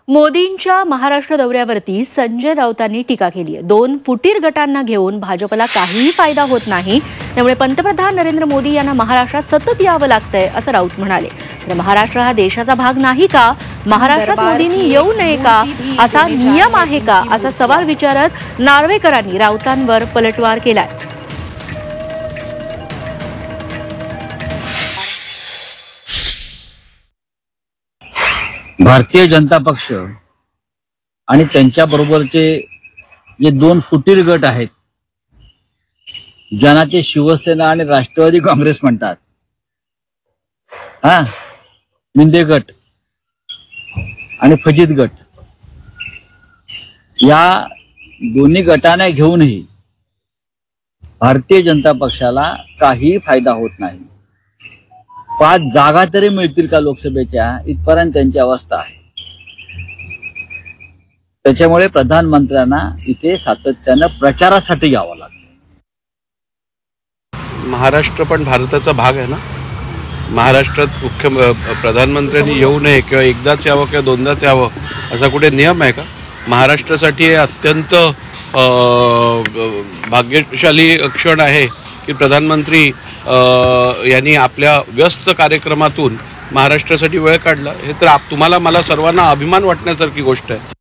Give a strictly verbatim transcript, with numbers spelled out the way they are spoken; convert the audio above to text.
मोदींच्या महाराष्ट्र दौऱ्यावरती संजय राऊतांनी टीका केली आहे। दोन फुटीर गटांना घेऊन भाजपला काहीही फायदा होत नाही, त्यामुळे पंतप्रधान नरेंद्र मोदी यांना महाराष्ट्रात सतत यावं लागतंय असं राऊत म्हणाले। तर महाराष्ट्र हा देशाचा भाग नाही का? महाराष्ट्रात मोदींनी येऊ नये का? असा नियम आहे का? असा सवाल विचारत नार्वेकरांनी राऊतांवर पलटवार केलाय। भारतीय जनता पक्ष आणि त्यांच्या बरोबरचे जे दोन फुटीर गट आहेत, ज्यांना ते शिवसेना आणि राष्ट्रवादी काँग्रेस म्हणतात, हा मिंदे गट आणि फजित गट, या दोन्ही गटांना घेऊनही भारतीय जनता पक्षाला काही फायदा होत नाही। पाच जागा तरी मिळतील का लोकसभेच्या, इथपर्यंत त्यांची अवस्था आहे। त्याच्यामुळे प्रधानमंत्र्यांना इथे सातत्यानं प्रचारासाठी यावं लागतं। महाराष्ट्र पण भारताचा भाग आहे ना। महाराष्ट्रात मुख्य प्रधानमंत्र्यांनी येऊ नये किंवा एकदाच यावं किंवा दोनदाच यावं असा कुठे नियम आहे का? महाराष्ट्रासाठी हे अत्यंत भाग्यशाली क्षण आहे की प्रधानमंत्री यांनी आपल्या व्यस्त कार्यक्रमातून महाराष्ट्रासाठी वेळ काढला। हे तर तुम्हाला मला सर्वांना अभिमान वाटण्यासारखी गोष्ट आहे।